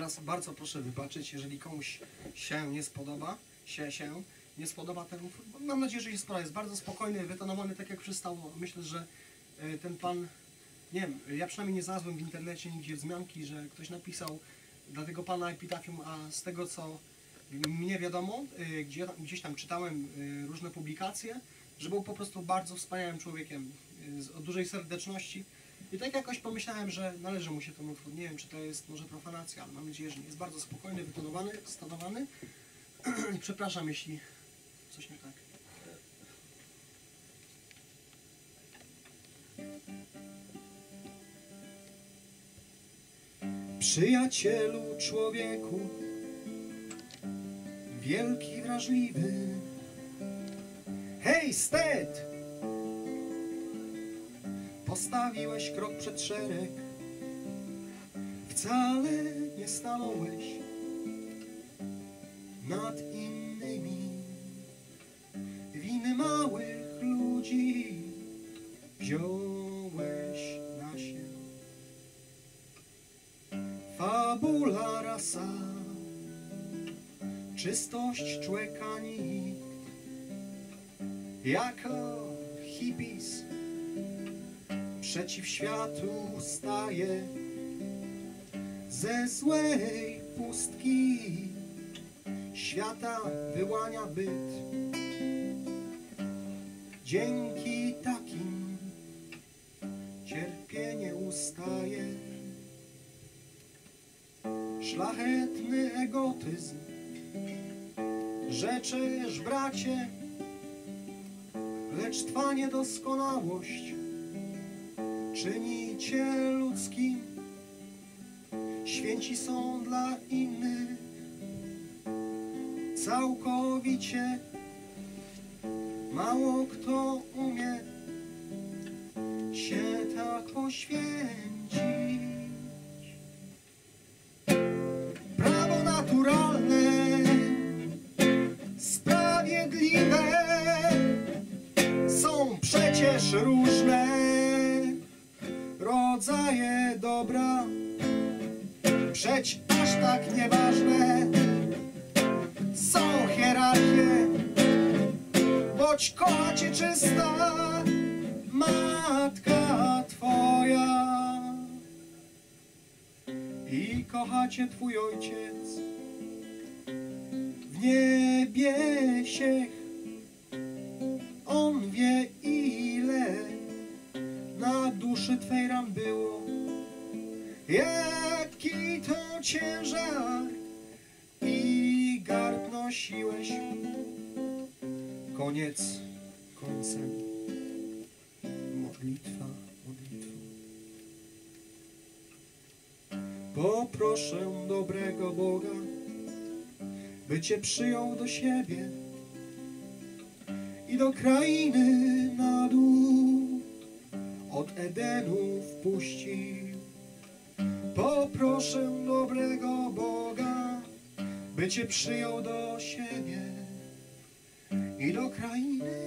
teraz bardzo proszę wybaczyć, jeżeli komuś się nie spodoba, nie spodoba ten utwór. Mam nadzieję, że jest bardzo spokojny, wytonowany tak jak przystało. Myślę, że ten pan, nie wiem, ja przynajmniej nie znalazłem w internecie nigdzie wzmianki, że ktoś napisał dla tego pana epitafium, a z tego co mnie wiadomo, gdzieś tam czytałem różne publikacje, że był po prostu bardzo wspaniałym człowiekiem, o dużej serdeczności. I tak jakoś pomyślałem, że należy mu się ten utwór. Nie wiem, czy to jest może profanacja, ale mam nadzieję, że nie. Jest bardzo spokojny, wytonowany, stanowany. Przepraszam, jeśli coś nie tak. Przyjacielu, człowieku, wielki, wrażliwy. Hej, Sted! Postawiłeś krok przed szereg, wcale nie stanąłeś nad innymi. Winy małych ludzi wziąłeś na się. Fabula rasa, czystość człowieka nikt. Jako hippies przeciw światu staje, ze złej pustki świata wyłania byt. Dzięki takim cierpienie ustaje. Szlachetny egotyzm, rzeczysz, bracie, lecz twa niedoskonałość czyni cię ludzkim. Święci są dla innych całkowicie. Mało kto umie się tak poświęcić. Prawo naturalne, sprawiedliwe są przecież różne rodzaje dobra, przecież aż tak nieważne są hierarchie. Boć kocha cię czysta matka twoja i kocha cię twój ojciec w niebiesiech. On wie, ile na duszy twej ran było, jaki to ciężar i garb nosiłeś. Koniec końcem, modlitwa modlitwą. Poproszę dobrego Boga, by cię przyjął do siebie i do krainy na dół od Edenu wpuścił. Poproszę dobrego Boga, by cię przyjął do siebie i do krainy